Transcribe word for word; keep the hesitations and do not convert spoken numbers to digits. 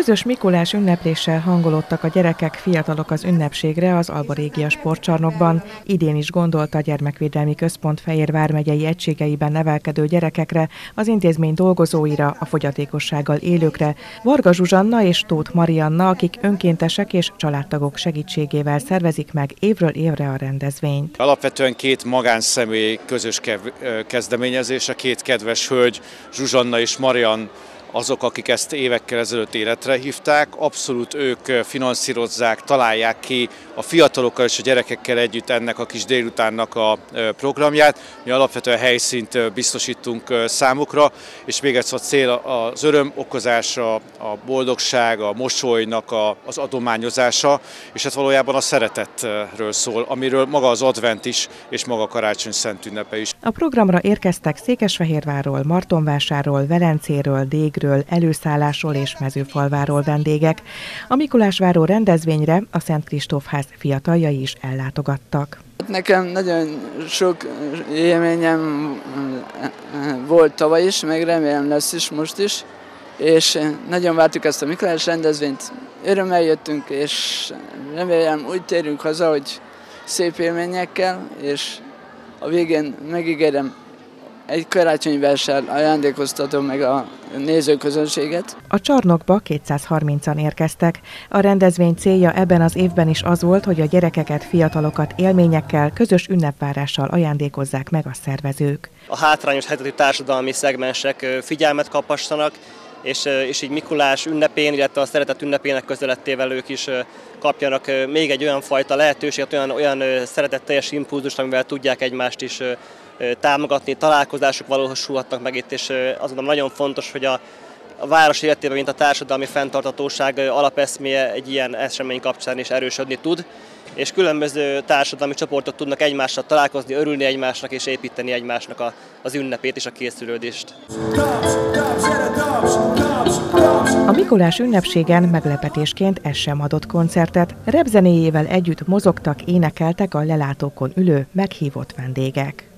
Közös Mikulás ünnepléssel hangolódtak a gyerekek, fiatalok az ünnepségre az Alba Régia sportcsarnokban. Idén is gondolt a Gyermekvédelmi Központ Fejér vármegyei egységeiben nevelkedő gyerekekre, az intézmény dolgozóira, a fogyatékossággal élőkre, Varga Zsuzsanna és Tóth Marianna, akik önkéntesek és családtagok segítségével szervezik meg évről évre a rendezvényt. Alapvetően két magánszemély közös kezdeményezés, a két kedves hölgy, Zsuzsanna és Marian, azok, akik ezt évekkel ezelőtt életre hívták, abszolút ők finanszírozzák, találják ki a fiatalokkal és a gyerekekkel együtt ennek a kis délutánnak a programját. Mi alapvetően helyszínt biztosítunk számukra, és még egyszer a cél az öröm okozása, a boldogság, a mosolynak az adományozása, és hát valójában a szeretetről szól, amiről maga az advent is, és maga a karácsony szent ünnepe is. A programra érkeztek Székesfehérvárról, Martonvásárról, Velencéről, Dégről, Előszállásról és Mezőfalváról vendégek. A Mikulásváró rendezvényre a Szent Kristófház fiataljai is ellátogattak. Nekem nagyon sok élményem volt tavaly is, meg remélem lesz is most is, és nagyon vártuk ezt a Mikulás rendezvényt. Örömmel jöttünk, és remélem úgy térünk haza, hogy szép élményekkel, és a végén megígérem, egy karácsonyi verssel ajándékoztatom meg a nézőközönséget. A csarnokba kétszázharmincan érkeztek. A rendezvény célja ebben az évben is az volt, hogy a gyerekeket, fiatalokat élményekkel, közös ünnepvárással ajándékozzák meg a szervezők. A hátrányos helyzetű társadalmi szegmensek figyelmet kaphassanak, és, és így Mikulás ünnepén, illetve a szeretet ünnepének közelettével ők is kapjanak még egy olyan fajta lehetőséget, olyan, olyan szeretetteljes impulzust, amivel tudják egymást is támogatni, találkozások valósulhatnak meg itt, és azt gondolom nagyon fontos, hogy a, a város életében, mint a társadalmi fenntarthatóság alapeszméje egy ilyen esemény kapcsán is erősödni tud, és különböző társadalmi csoportok tudnak egymással találkozni, örülni egymásnak és építeni egymásnak a, az ünnepét és a készülődést. A Mikulás ünnepségen meglepetésként ez sem adott koncertet. Repzenéjével együtt mozogtak, énekeltek a lelátókon ülő, meghívott vendégek.